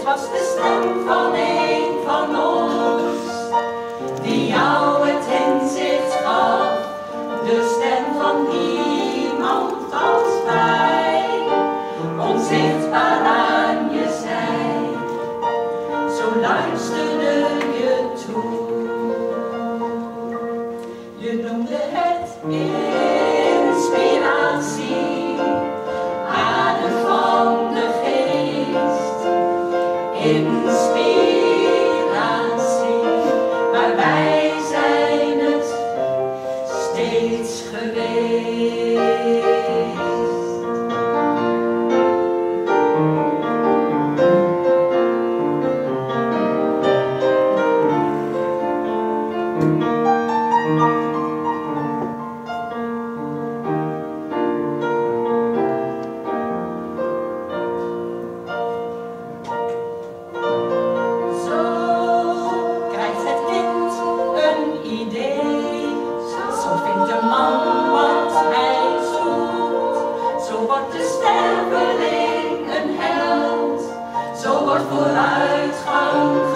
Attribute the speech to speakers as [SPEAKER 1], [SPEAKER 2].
[SPEAKER 1] was de stem van een van ons, die jou het inzicht gaf, de stem van iemand als wij, onzichtbaar aan je zij, zo luisterde je toe. Je noemde het inspiratie, adem van de geest, inspiratie, maar wij zijn het steeds geweest. Vooruitgang